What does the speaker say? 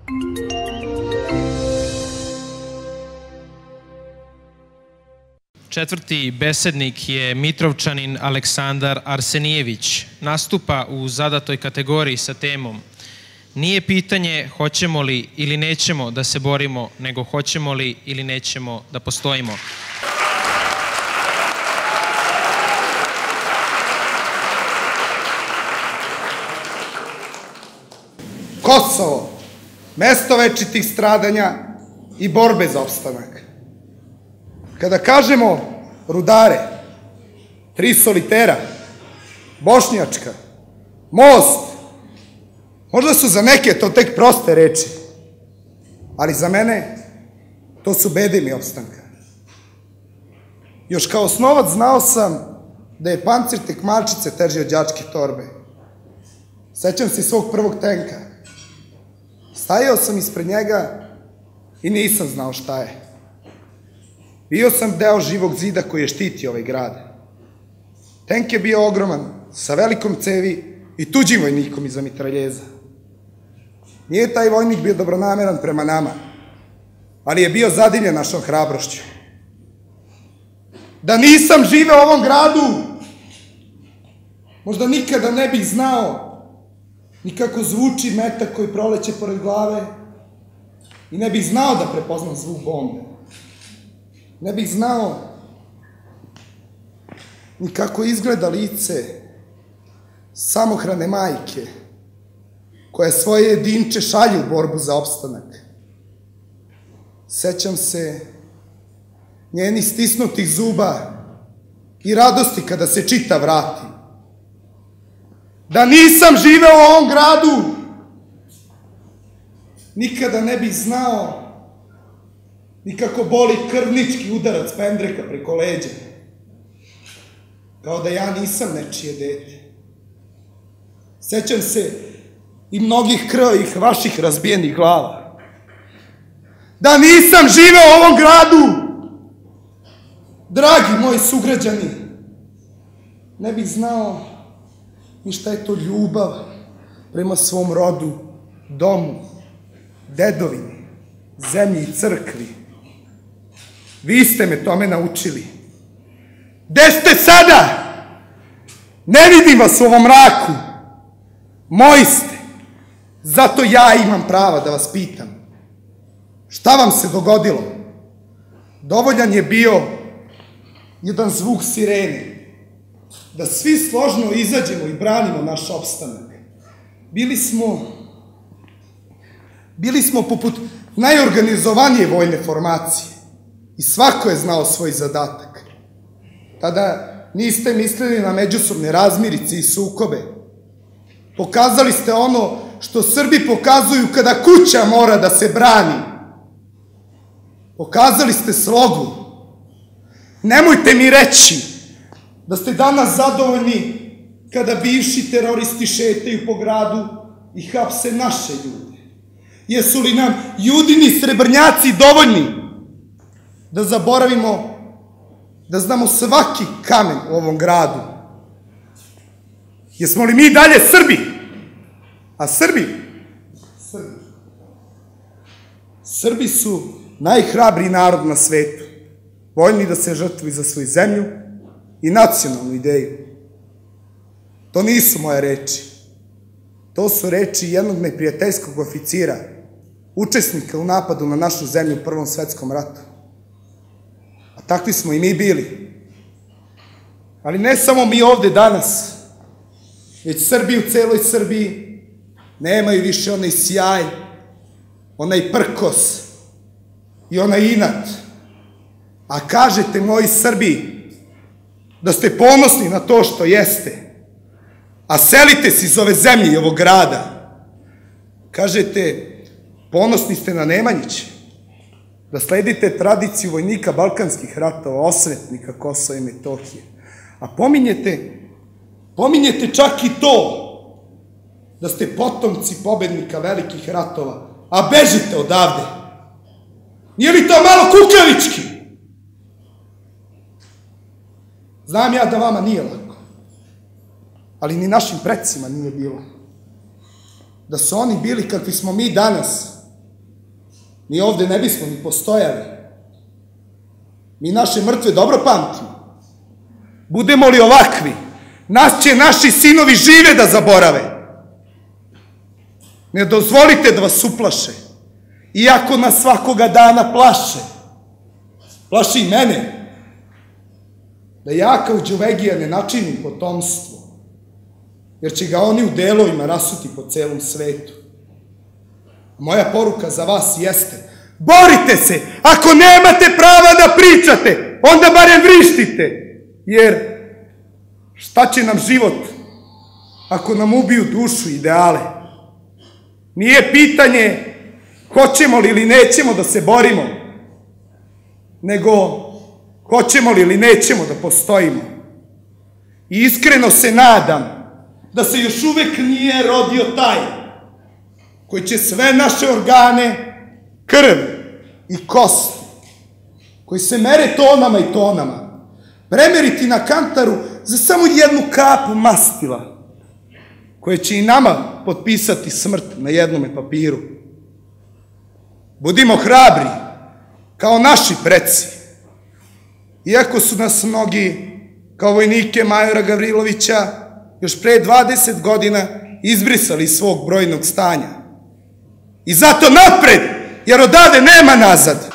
Četvrti besednik je Mitrovčanin Aleksandar Arsenijević. Nastupa u zadatoj kategoriji sa temom "Nije pitanje hoćemo li ili nećemo da se borimo, nego hoćemo li ili nećemo da postojimo". Kosovo, mesto večitih stradanja i borbe za opstanak. Kada kažemo Rudare, Tri solitera, Bošnjačka, Most, možda su za neke to tek proste reči, ali za mene to su bedemi opstanka. Još kao osnovac znao sam da je pancir tek malčice teži od đačke torbe. Sećam se svog prvog tenka. Stajao sam ispred njega i nisam znao šta je. Bio sam deo živog zida koji je štitio ovaj grad. Tenk je bio ogroman, sa velikom cevi i tuđim vojnikom iza mitraljeza. Nije taj vojnik bio dobronameran prema nama, ali je bio zadivljen našom hrabrošću. Da nisam živeo u ovom gradu, možda nikada ne bih znao ni kako zvuči metak koji proleće pored glave i ne bih znao da prepoznam zvuk bombe. Ne bih znao ni kako izgleda lice samohrane majke koja svoje jedinče šalje u borbu za opstanak. Sećam se njenih stisnutih zuba i radosti kada se čita vrati. Da nisam živeo u ovom gradu, nikada ne bih znao ni kako boli krvnički udarac pendreka preko leđa. Kao da ja nisam nečije dete. Sećam se i mnogih krvavih vaših razbijenih glava. Da nisam živeo u ovom gradu, dragi moji sugrađani, ne bih znao ni šta je to ljubav prema svom rodu, domu, dedovini, zemlji i crkvi. Vi ste me tome naučili. Gde ste sada? Ne vidim vas u ovom mraku. Moji ste. Zato ja imam prava da vas pitam. Šta vam se dogodilo? Dovoljan je bio jedan zvuk sirene, da svi složno izađemo i branimo naš opstanak. Bili smo poput najorganizovanije vojne formacije i svako je znao svoj zadatak. Tada niste mislili na međusobne razmirice i sukobe. Pokazali ste ono što Srbi pokazuju kada kuća mora da se brani. Pokazali ste slogu. Nemojte mi reći da ste danas zadovoljni kada bivši teroristi šetaju po gradu i hapse naše ljude. Jesu li nam Judini srebrnjaci dovoljni da zaboravimo da znamo svaki kamen u ovom gradu? Jesmo li mi dalje Srbi? A Srbi su najhrabriji narod na svetu, voljni da se žrtvuju za svoju zemlju i nacionalnu ideju. To nisu moje reči. To su reči jednog neprijateljskog oficira, učesnika u napadu na našu zemlju u Prvom svetskom ratu. A takvi smo i mi bili. Ali ne samo mi ovde danas, već Srbi u celoj Srbiji nemaju više onaj sjaj, onaj prkos i onaj inat. A kažete, moji Srbi, da ste ponosni na to što jeste, a selite se iz ove zemlje i ovog grada. Kažete, ponosni ste na Nemanjiće, da sledite tradiciju vojnika balkanskih ratova, osvetnika Kosova i Metohije. A pominjete čak i to da ste potomci pobednika velikih ratova, a bežite odavde. Nije li to malo kukavički? Znam ja da vama nije lako, ali ni našim precima nije bilo. Da su oni bili kakvi smo mi danas, mi ovde ne bismo ni postojali. Mi naše mrtve dobro pamtimo. Budemo li ovakvi, nas će naši sinovi žive da zaborave. Ne dozvolite da vas uplaše, iako nas svakoga dana plaše. Plaši i mene, da ja kao Đuvegija ne načinim potomstvo, jer će ga oni u delovima rasuti po celom svetu. Moja poruka za vas jeste: borite se, ako nemate prava da pričate, onda barem vrištite, jer šta će nam život ako nam ubiju dušu i ideale? Nije pitanje hoćemo li ili nećemo da se borimo, nego hoćemo li ili nećemo da postojimo. I iskreno se nadam da se još uvek nije rodio taj koji će sve naše organe, krv i kosti, koji se mere tonama i tonama, premeriti na kantaru za samo jednu kapu mastila, koje će i nama potpisati smrt na jednome papiru. Budimo hrabri, kao naši preci, iako su nas mnogi, kao vojnike majora Gavrilovića, još pre 20 godina izbrisali iz svog brojnog stanja. I zato napred, jer odavde nema nazad.